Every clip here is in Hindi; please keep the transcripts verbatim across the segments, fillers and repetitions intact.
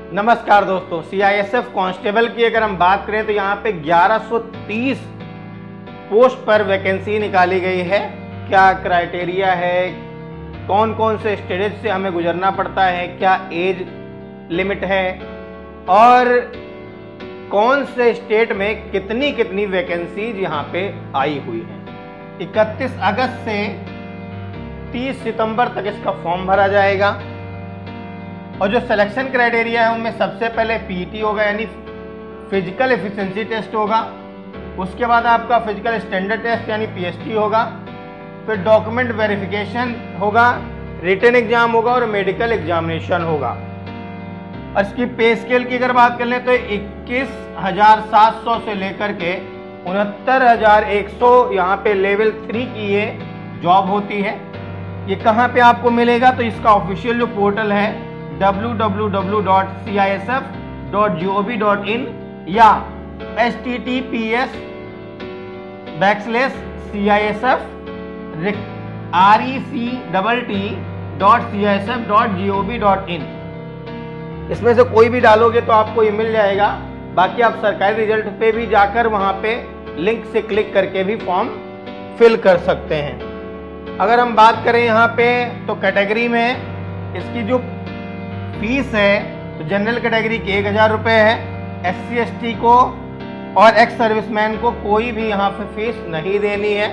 नमस्कार दोस्तों, सीआईएसएफ कांस्टेबल की अगर हम बात करें तो यहाँ पे ग्यारह सौ तीस पोस्ट पर वैकेंसी निकाली गई है। क्या क्राइटेरिया है, कौन कौन से स्टेज से हमें गुजरना पड़ता है, क्या एज लिमिट है और कौन से स्टेट में कितनी कितनी वैकेंसीज यहाँ पे आई हुई है। इकतीस अगस्त से तीस सितंबर तक इसका फॉर्म भरा जाएगा और जो सिलेक्शन क्राइटेरिया है उनमें सबसे पहले पीईटी होगा यानी फिजिकल एफिशिएंसी टेस्ट होगा। उसके बाद आपका फिजिकल स्टैंडर्ड टेस्ट यानी पीएसटी होगा। फिर डॉक्यूमेंट वेरिफिकेशन होगा, रिटन एग्जाम होगा और मेडिकल एग्जामिनेशन होगा। और इसकी पे स्केल की अगर बात कर लें तो इक्कीस हजार सात सौ से लेकर के उनहत्तर हजार एक सौ यहाँ पे लेवल थ्री की ये जॉब होती है। ये कहाँ पे आपको मिलेगा तो इसका ऑफिशियल जो पोर्टल है W W W dot C I S F dot G O V dot in या H T T P S backslash C I S F R E C double T dot C I S F dot G O V dot in, इसमें से कोई भी डालोगे तो आपको ये मिल जाएगा। बाकी आप सरकारी रिजल्ट पे भी जाकर वहां पे लिंक से क्लिक करके भी फॉर्म फिल कर सकते हैं। अगर हम बात करें यहाँ पे तो कैटेगरी में इसकी जो फीस है तो जनरल कैटेगरी की एक हजार रुपये है, एस सी एस टी को और एक्स सर्विसमैन को कोई भी यहाँ पे फीस नहीं देनी है।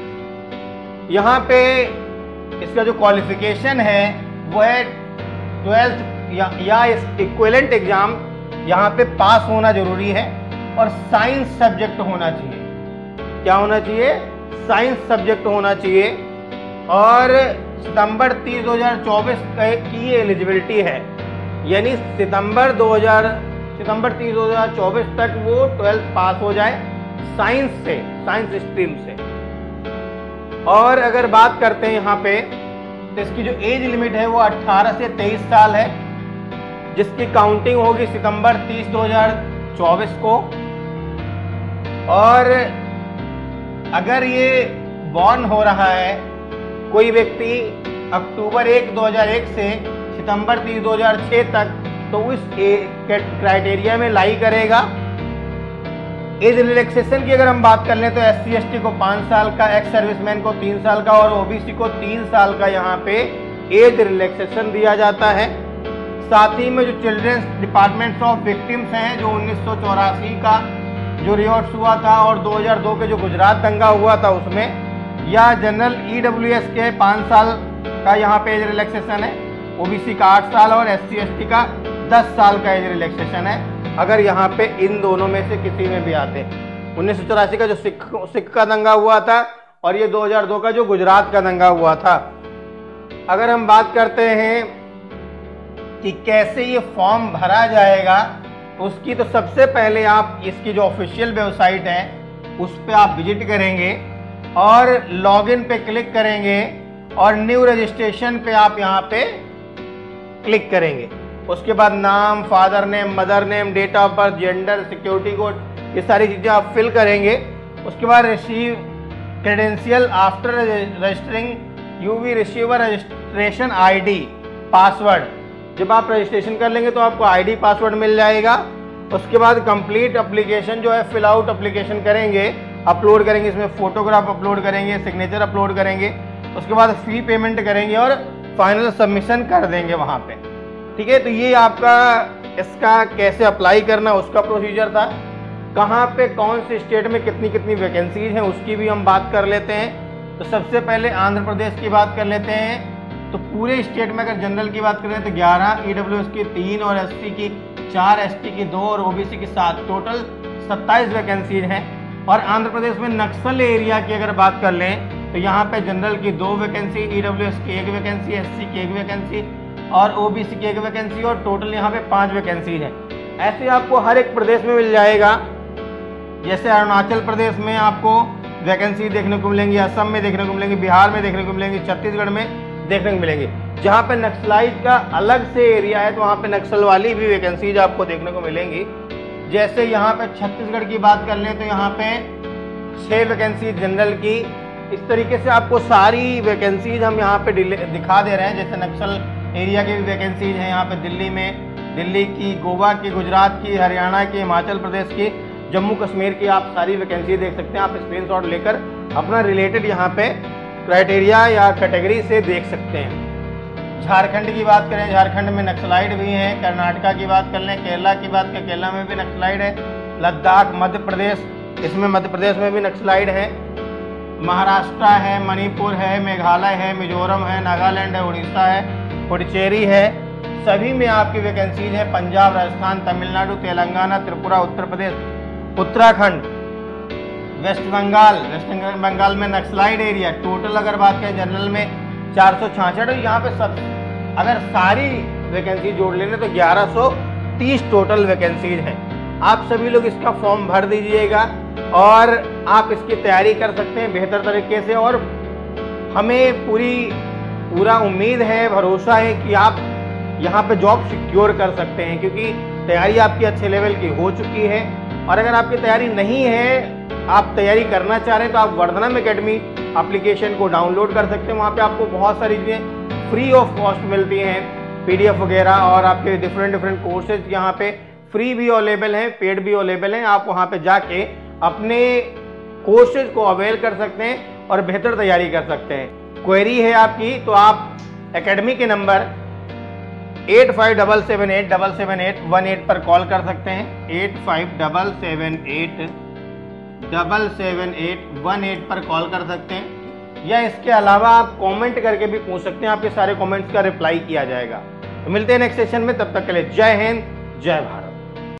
यहाँ पे इसका जो क्वालिफिकेशन है वो है ट्वेल्थ या, या इक्विवेलेंट एग्जाम यहाँ पे पास होना जरूरी है और साइंस सब्जेक्ट होना चाहिए। क्या होना चाहिए? साइंस सब्जेक्ट होना चाहिए। और सितंबर तीस दो हजार चौबीस की एलिजिबिलिटी है यानी सितंबर दो हजार सितंबर तीस दो हजार चौबीस तक वो ट्वेल्थ पास हो जाए साइंस से, साइंस स्ट्रीम से। और अगर बात करते हैं यहाँ पे तो इसकी जो एज लिमिट है वो अठारह से तेईस साल है, जिसकी काउंटिंग होगी सितंबर तीस दो हजार चौबीस को। और अगर ये बॉर्न हो रहा है कोई व्यक्ति अक्टूबर एक दो हजार एक से सितंबर तीस दो हजार छह तक तो उस क्राइटेरिया में लाई करेगा। एज रिलैक्सेशन की अगर हम बात कर लें तो एस सी एस टी को पाँच साल का, एक्स सर्विसमैन को तीन साल का और ओ बी सी को तीन साल का यहाँ पे एज रिलैक्सेशन दिया जाता है। साथ ही में जो चिल्ड्रंस डिपार्टमेंट ऑफ विक्टिम्स हैं जो उन्नीस सौ चौरासी का जो रिवॉर्ड्स हुआ था और दो हजार दो के जो गुजरात दंगा हुआ था उसमें, या जनरल ई डब्ल्यू एस के पाँच साल का यहाँ पे एज रिलैक्सेशन है, ओबीसी का आठ साल और एस सी एस टी का दस साल का एज रिलैक्सेशन है अगर यहाँ पे इन दोनों में से किसी में भी आते। उन्नीस सौ चौरासी का जो सिख सिख का दंगा हुआ था और ये दो हजार दो का जो गुजरात का दंगा हुआ था। अगर हम बात करते हैं कि कैसे ये फॉर्म भरा जाएगा तो उसकी तो सबसे पहले आप इसकी जो ऑफिशियल वेबसाइट है उस पर आप विजिट करेंगे और लॉगिन पे क्लिक करेंगे और न्यू रजिस्ट्रेशन पे आप यहाँ पे क्लिक करेंगे। उसके बाद नाम, father name, mother name, date of birth, gender, security code, ये सारी चीज़ें आप फिल करेंगे। उसके बाद receive credential after registering you we receiver registration ID password. जब आप रजिस्ट्रेशन कर लेंगे तो आपको आईडी पासवर्ड मिल जाएगा। उसके बाद कंप्लीट एप्लीकेशन जो है फिल आउट एप्लीकेशन करेंगे, अपलोड करेंगे, इसमें फोटोग्राफ अपलोड करेंगे, सिग्नेचर अपलोड करेंगे। उसके बाद फी पेमेंट करेंगे और फाइनल सबमिशन कर देंगे वहाँ पे। ठीक है, तो ये आपका इसका कैसे अप्लाई करना उसका प्रोसीजर था। कहाँ पे कौन से स्टेट में कितनी कितनी वैकेंसीज हैं उसकी भी हम बात कर लेते हैं। तो सबसे पहले आंध्र प्रदेश की बात कर लेते हैं। तो पूरे स्टेट में अगर जनरल की बात करें तो ग्यारह, ई डब्ल्यू एस की तीन और एस सी की चार, एस टी की दो और ओ बी सी की सात, टोटल सत्ताईस वैकेंसीज हैं। और आंध्र प्रदेश में नक्सल एरिया की अगर बात कर लें तो यहाँ पे जनरल की दो वैकेंसी, ई डब्ल्यू एस की एक वैकेंसी, एस सी की एक वैकेंसी और ओ बी सी की एक वैकेंसी और टोटल यहाँ पे पांच वैकेंसी है। ऐसे आपको हर एक प्रदेश में मिल जाएगा। जैसे अरुणाचल प्रदेश में आपको वैकेंसी देखने को मिलेंगी, असम में देखने को मिलेंगी, बिहार में देखने को मिलेंगी, छत्तीसगढ़ में देखने को मिलेंगी। जहाँ पे नक्सलाइट का अलग से एरिया है तो वहाँ पे नक्सल वाली भी वैकेंसीज आपको देखने को मिलेंगी। जैसे यहाँ पे छत्तीसगढ़ की बात कर लें तो यहाँ पे छः वैकेंसी जनरल की। इस तरीके से आपको सारी वैकेंसीज हम यहाँ पे दिखा दे रहे हैं। जैसे नक्सल एरिया की भी वैकेंसीज हैं यहाँ पे दिल्ली में, दिल्ली की, गोवा की, गुजरात की, हरियाणा की, हिमाचल प्रदेश की, जम्मू कश्मीर की आप सारी वैकेंसी देख सकते हैं। आप स्क्रीनशॉट लेकर अपना रिलेटेड यहाँ पे क्राइटेरिया या कैटेगरी से देख सकते हैं। झारखंड की बात करें, झारखंड में नक्सलाइट भी हैं। कर्नाटका की बात कर लें, केरला की बात करें, केरला में भी नक्सलाइट है। लद्दाख, मध्य प्रदेश, इसमें मध्य प्रदेश में भी नक्सलाइट है। महाराष्ट्र है, मणिपुर है, मेघालय है, मिजोरम है, नागालैंड है, उड़ीसा है, पुडुचेरी है, सभी में आपकी वैकेंसीज है। Punjab, Rajasthan, Tamil Nadu, Telangana, Tripura, Uttar Pradesh, Uttarakhand, West Bengal, West Bengal में नक्सलाइट एरिया। टोटल अगर बात करें जनरल में चार सौ छियासठ, यहाँ पे सब अगर सारी वैकेंसी जोड़ लेने तो ग्यारह सौ तीस टोटल वैकेंसीज है। आप सभी लोग इसका फॉर्म भर दीजिएगा और आप इसकी तैयारी कर सकते हैं बेहतर तरीके से। और हमें पूरी पूरा उम्मीद है, भरोसा है कि आप यहाँ पे जॉब सिक्योर कर सकते हैं, क्योंकि तैयारी आपकी अच्छे लेवल की हो चुकी है। और अगर आपकी तैयारी नहीं है, आप तैयारी करना चाह रहे हैं, तो आप वर्धनम एकेडमी एप्लीकेशन को डाउनलोड कर सकते हैं। वहाँ पे आपको बहुत सारी चीज़ें फ्री ऑफ कॉस्ट मिलती हैं, पीडीएफ वगैरह, और आपके डिफरेंट डिफरेंट कोर्सेज यहाँ पे फ्री भी अवेलेबल हैं, पेड भी अवेलेबल हैं। आप वहाँ पे जाके अपने कोर्सेज को अवेल कर सकते हैं और बेहतर तैयारी कर सकते हैं। क्वेरी है आपकी तो आप एकेडमी के number eight five double seven eight double seven eight one eight पर कॉल कर सकते हैं। Eight five double seven eight double seven eight one eight पर कॉल कर सकते हैं, या इसके अलावा आप कमेंट करके भी पूछ सकते हैं। आपके सारे कमेंट्स का रिप्लाई किया जाएगा। तो मिलते हैं नेक्स्ट सेशन में, तब तक के लिए जय हिंद, जय भारत।